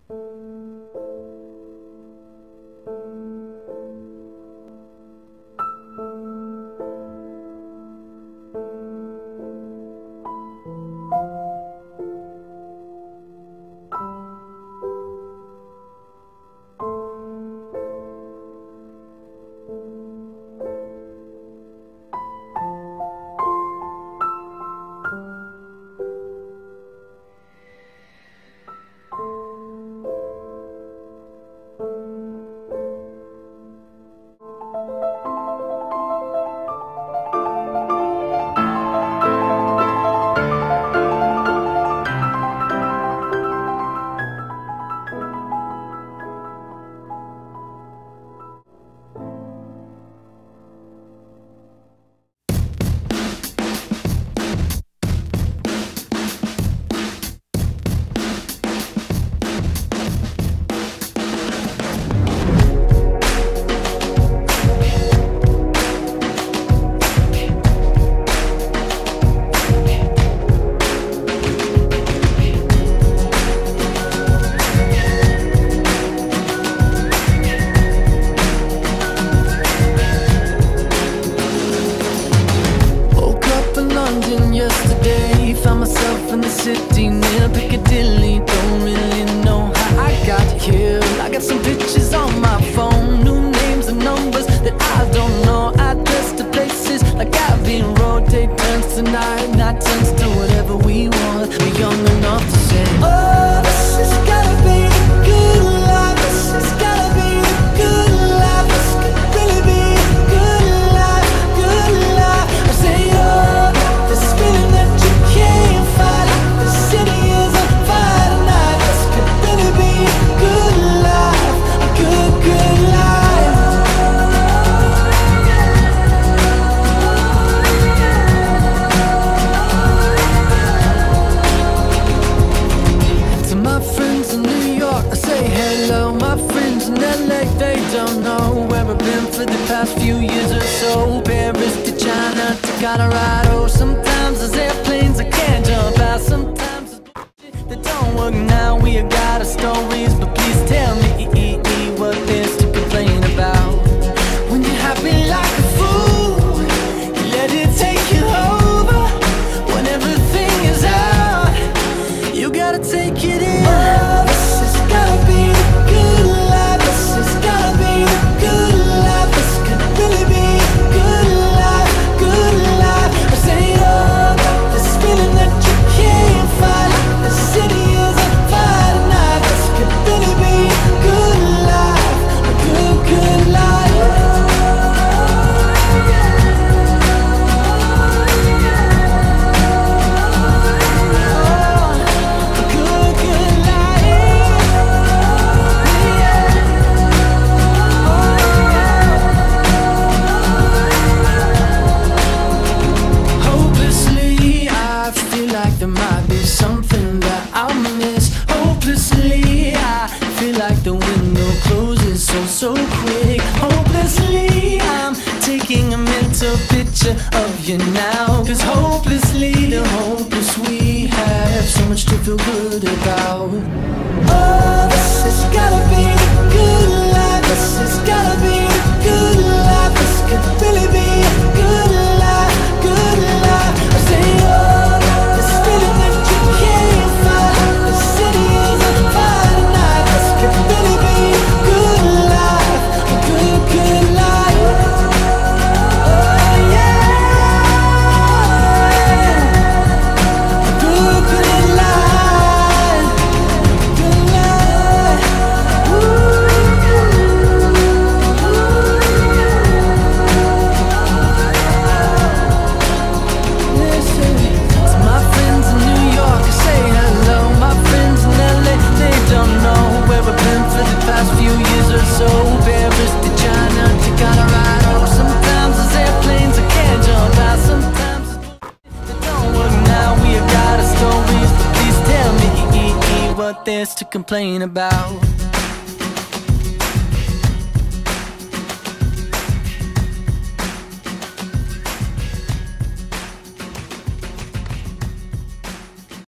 Yesterday, found myself in the city near Piccadilly. Don't really know how I got here. I got some pictures on my phone, new names and numbers that I don't know. Address to places like Abbey Road. Day turns to night, night turns to whatever we want. We're young enough to say, oh, this has gotta be the good life. This has gotta be the good life. This could really be the good life, good life. I say, oh, this feeling that you can't fight. The city is on fire tonight. This could really be a good life, a good, good life. To my friends in New York, I say hello. My friends in LA, they don't know where I've been for the past few years or so. Paris to China to Colorado. Sometimes there's airplanes I can't jump out. Sometimes it's that don't work now. We have got our stories, but please tell me what there's to complain about. When you're happy like a fool, you let it take you over. When everything is out, you gotta take it in. Oh, this has gotta be the good life. This has gotta be the good life. This could really be a good life, good life. I say, oh, this feeling that you can't fight. The city is on fire tonight. This could really be a good life, a good, good life. A good, good life. Hopelessly, I feel like there might be something that I'll miss. Hopelessly, I feel like the window closes so quick. Hopelessly, I'm taking a mental picture of you now. Cause hopelessly, the hopeless we have so much to feel good about. Oh, this has gotta be the good life. This has gotta be the good life. This could really be a good life, good life. I say, oh, this feeling that you can't fight. The city is on fire tonight. This could really be a good life, a good, good life. Oh yeah, a good, good life, good life. Listen to my friends in New York, I say hello. My friends in LA, they don't know where I've been for the past few years or so. Paris to China to Colorado. Sometimes there's airplanes I can't jump out. Sometimes they don't work now. We have got our stories, but please tell me what there's to complain about.